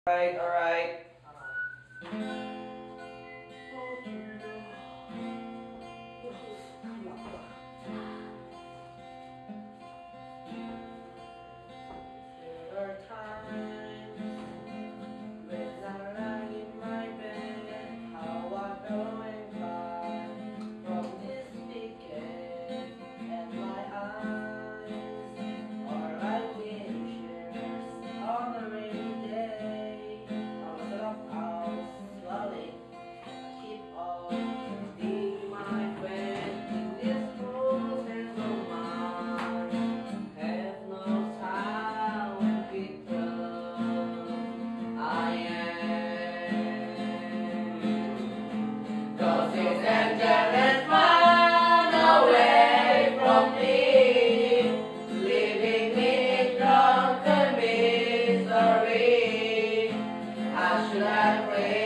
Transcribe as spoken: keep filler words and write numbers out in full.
Alright, alright. There are times when I lie in my bed, how I go and cry from this weekend, and my eyes are like windshields on a rainy day. I'm a set of hours, slowly keep on being my friend. This fool's hands of mine have no time when picked up. I am, 'cause this angel has run away from me, leaving me in drunken misery. I should have prayed.